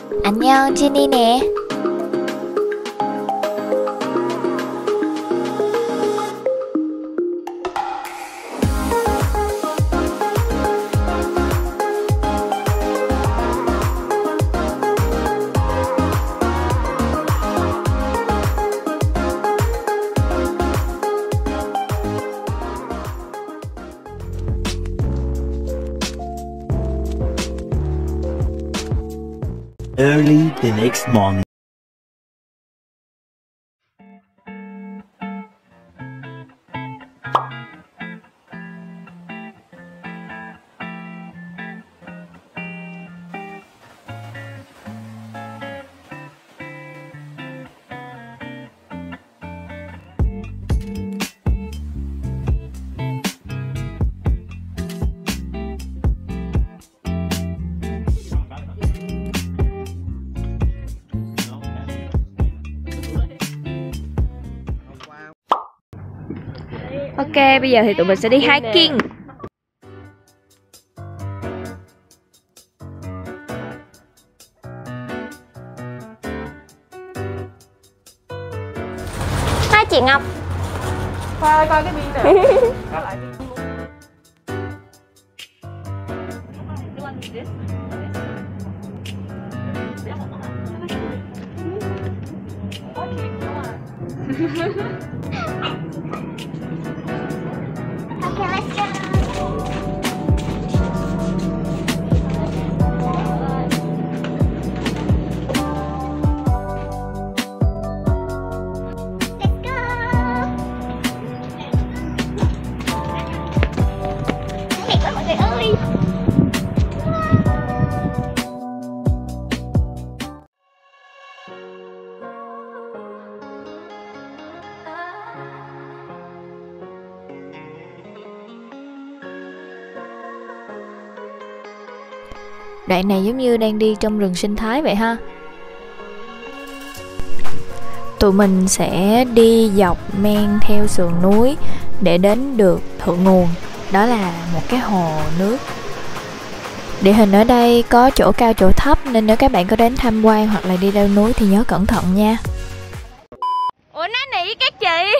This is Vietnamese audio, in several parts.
안녕, Jenny nè. Early the next morning. Ok, bây giờ thì tụi mình sẽ đi hiking. Hai chị Ngọc. Coi cái biên nè. Có lại biên luôn. Okay, let's go. Đoạn này giống như đang đi trong rừng sinh thái vậy ha. Tụi mình sẽ đi dọc men theo sườn núi để đến được thượng nguồn. Đó là một cái hồ nước. Địa hình ở đây có chỗ cao chỗ thấp, nên nếu các bạn có đến tham quan hoặc là đi leo núi thì nhớ cẩn thận nha. Ủa nói nỉ các chị.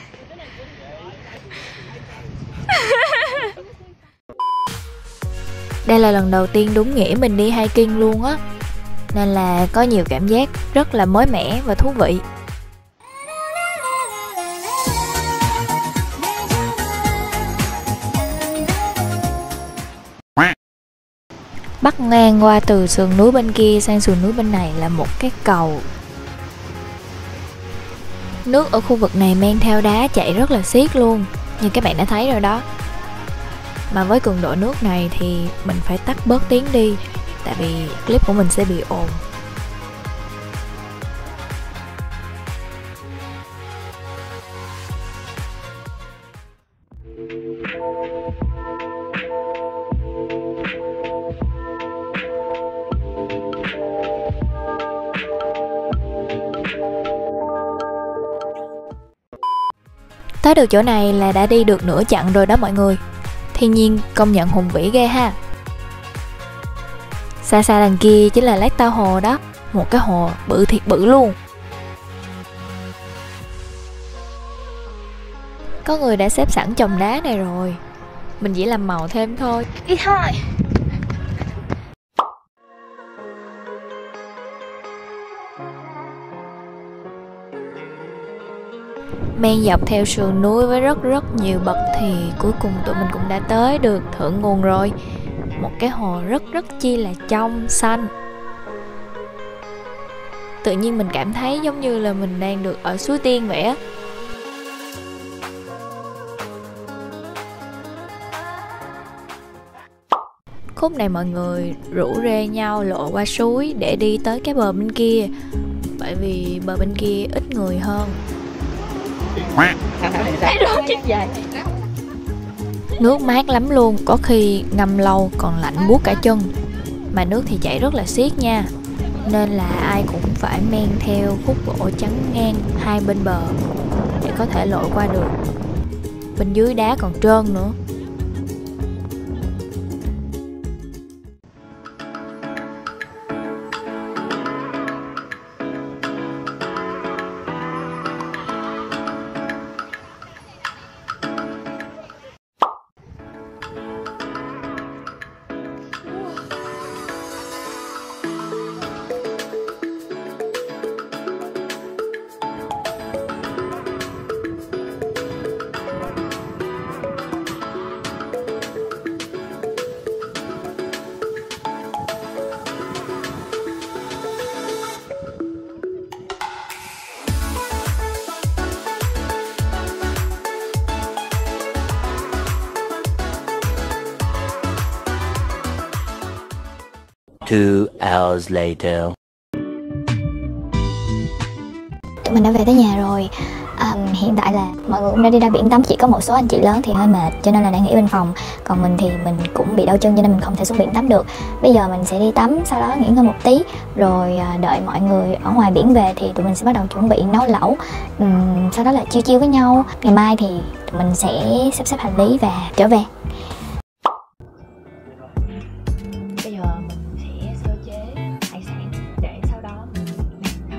Đây là lần đầu tiên đúng nghĩa mình đi hiking luôn á, nên là có nhiều cảm giác rất là mới mẻ và thú vị. Bắc ngang qua từ sườn núi bên kia sang sườn núi bên này là một cái cầu. Nước ở khu vực này men theo đá chảy rất là xiết luôn, như các bạn đã thấy rồi đó. Mà với cường độ nước này thì mình phải tắt bớt tiếng đi, tại vì clip của mình sẽ bị ồn. Tới được chỗ này là đã đi được nửa chặng rồi đó mọi người. Thiên nhiên công nhận hùng vĩ ghê ha. Xa xa đằng kia chính là Lake Tahoe đó. Một cái hồ bự thiệt bự luôn. Có người đã xếp sẵn chồng đá này rồi, mình chỉ làm màu thêm thôi. Đi thôi. Men dọc theo sườn núi với rất nhiều bậc thì cuối cùng tụi mình cũng đã tới được thượng nguồn rồi. Một cái hồ rất chi là trong xanh. Tự nhiên mình cảm thấy giống như là mình đang được ở Suối Tiên vậy á. Khúc này mọi người rủ rê nhau lộ qua suối để đi tới cái bờ bên kia, bởi vì bờ bên kia ít người hơn. Nước mát lắm luôn, có khi ngâm lâu còn lạnh buốt cả chân. Mà nước thì chảy rất là xiết nha, nên là ai cũng phải men theo khúc gỗ chắn ngang hai bên bờ để có thể lội qua được. Bên dưới đá còn trơn nữa. 2 hours later. Tụi mình đã về tới nhà rồi. Hiện tại là mọi người cũng đã đi ra biển tắm, chỉ có một số anh chị lớn thì hơi mệt cho nên là đang nghỉ bên phòng. Còn mình thì mình cũng bị đau chân cho nên mình không thể xuống biển tắm được. Bây giờ mình sẽ đi tắm, sau đó nghỉ ngơi một tí, rồi đợi mọi người ở ngoài biển về thì tụi mình sẽ bắt đầu chuẩn bị nấu lẩu. Sau đó là chill chill với nhau. Ngày mai thì tụi mình sẽ sắp xếp hành lý và trở về. Bây giờ mình sẽ sơ chế hải sản để sau đó mình nấu.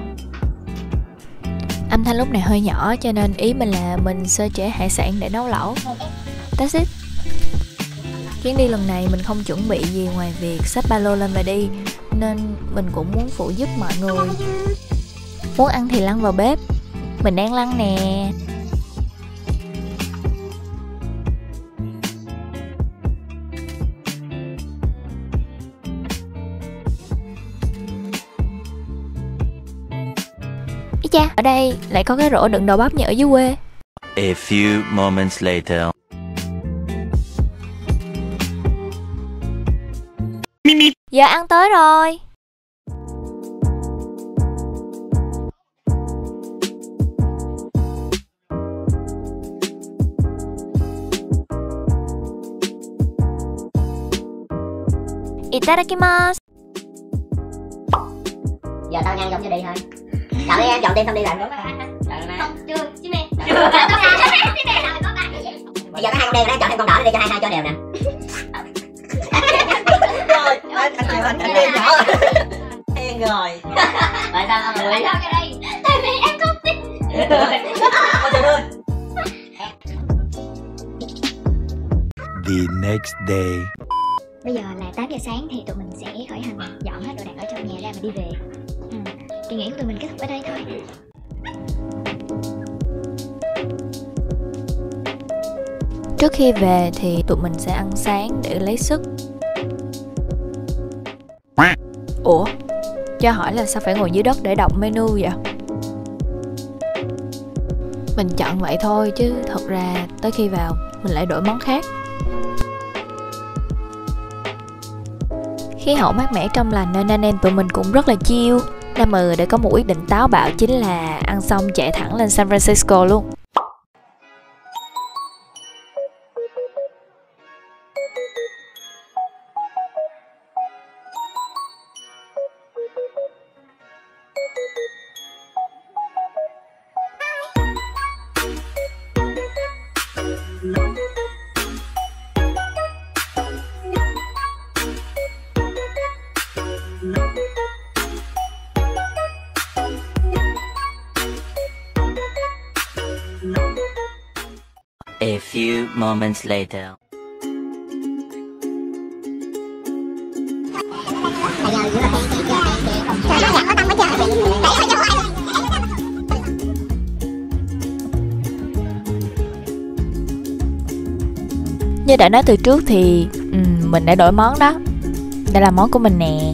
Âm thanh lúc này hơi nhỏ cho nên ý mình là mình sơ chế hải sản để nấu lẩu. That's it. Chuyến đi lần này mình không chuẩn bị gì ngoài việc xách ba lô lên và đi, nên mình cũng muốn phụ giúp mọi người. Muốn ăn thì lăn vào bếp. Mình đang lăn nè. Ý cha, ở đây lại có cái rổ đựng đồ bắp như ở dưới quê. A few moments later. Giờ ăn tới rồi. Itadakimasu. Giờ tao nhăn giọng cho đi thôi. Chọn đi em, chọn tim xong đi làm đúng không? Không, chưa, chứ mẹ. Bây giờ có 2 con đen, chọn thêm con đỏ đi cho hai cho đều nè. Rồi, anh chịu, anh đen nhỏ rồi. Đen rồi. Tại sao người? Tại sao cái đây? Tại vì em không tin. Ôi trời ơi. The next day. Bây giờ là 8 giờ sáng thì tụi mình sẽ khởi hành, dọn hết đồ đạc ở trong nhà ra và đi về. Kỳ nghỉ của tụi mình kết thúc ở đây thôi. Trước khi về thì tụi mình sẽ ăn sáng để lấy sức. Ủa? Cho hỏi là sao phải ngồi dưới đất để đọc menu vậy? Mình chọn vậy thôi chứ thật ra tới khi vào mình lại đổi món khác. Khí hậu mát mẻ trong lành nên anh em tụi mình cũng rất là chill. Nam mừ để có một quyết định táo bạo chính là ăn xong chạy thẳng lên San Francisco luôn. A few moments later. Như đã nói từ trước thì mình đã đổi món đó. Đây là món của mình nè.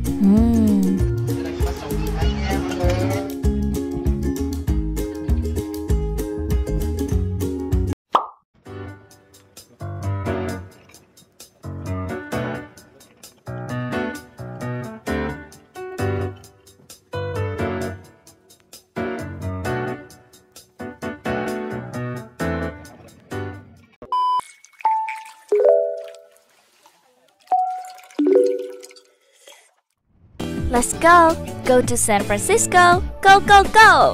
Let's go! Go to San Francisco! Go, go, go!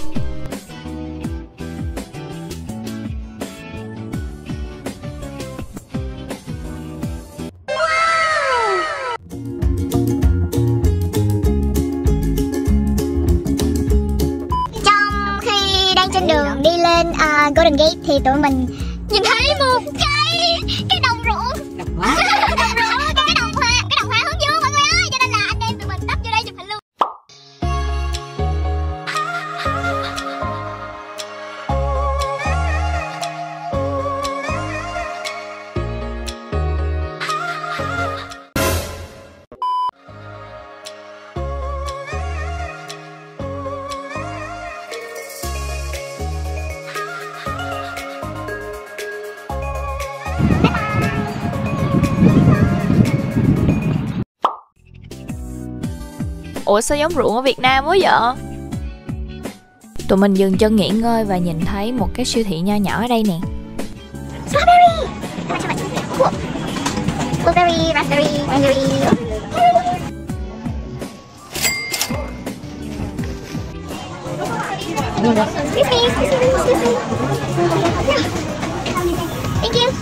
Trong khi đang trên đường đi lên Golden Gate thì tụi mình nhìn thấy một cái đồng ruộng. Đồng ruộng, cái đồng hoa hướng dương mọi người ơi, cho nên là anh em tụi mình tấp vô đây chụp hình luôn. Ủa sao giống ruộng ở Việt Nam quá vậy? Tụi mình dừng chân nghỉ ngơi và nhìn thấy một cái siêu thị nho nhỏ ở đây nè. Blueberry, raspberry, mandarin. Excuse me. Thank you.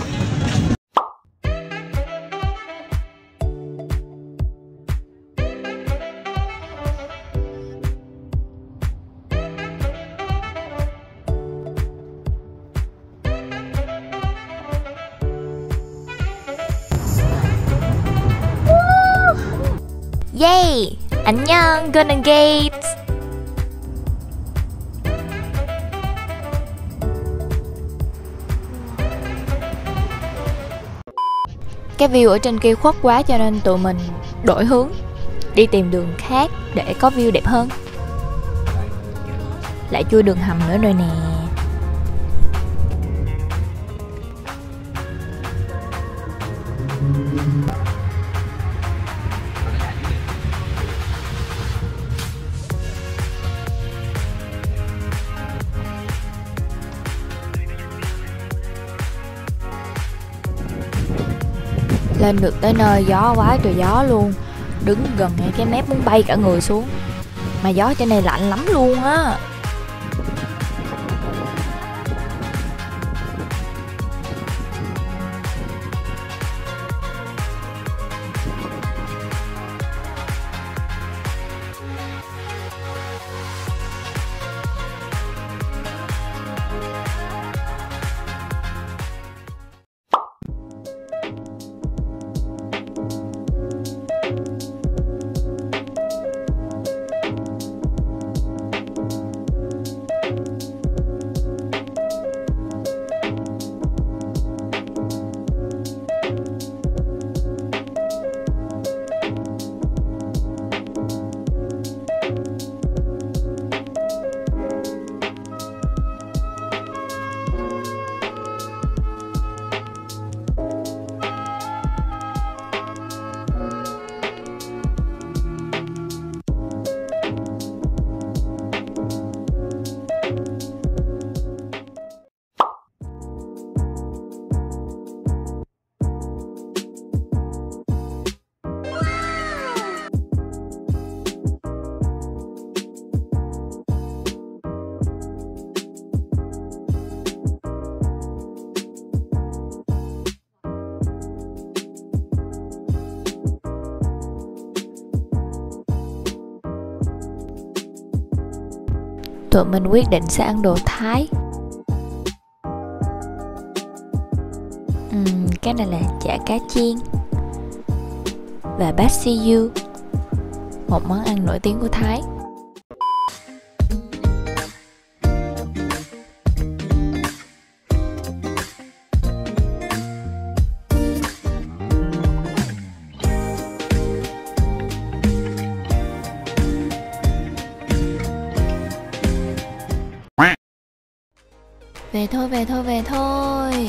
Yay! 안녕, Golden Gates! Cái view ở trên kia khuất quá cho nên tụi mình đổi hướng, đi tìm đường khác để có view đẹp hơn. Lại chui đường hầm nữa rồi nè. Lên được tới nơi gió quá trời gió luôn. Đứng gần ngay cái mép muốn bay cả người xuống. Mà gió trên này lạnh lắm luôn á. Tụi mình quyết định sẽ ăn đồ Thái. Cái này là chả cá chiên và bát siu, một món ăn nổi tiếng của Thái. Về thôi, về thôi, về thôi.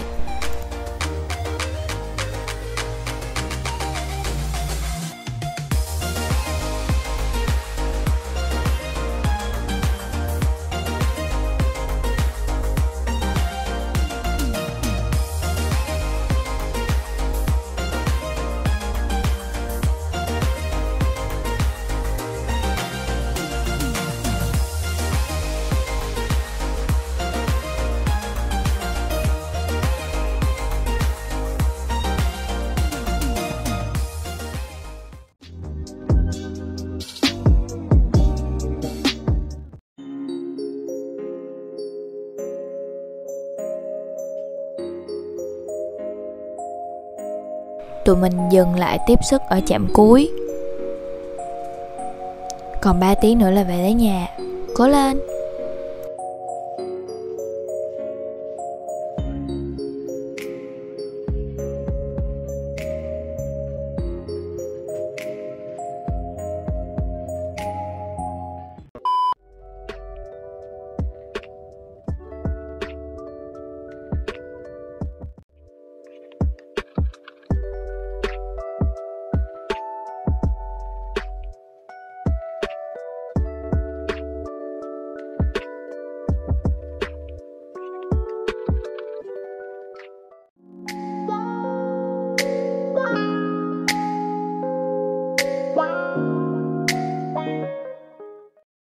Tụi mình dừng lại tiếp sức ở trạm cuối. Còn 3 tiếng nữa là về tới nhà. Cố lên!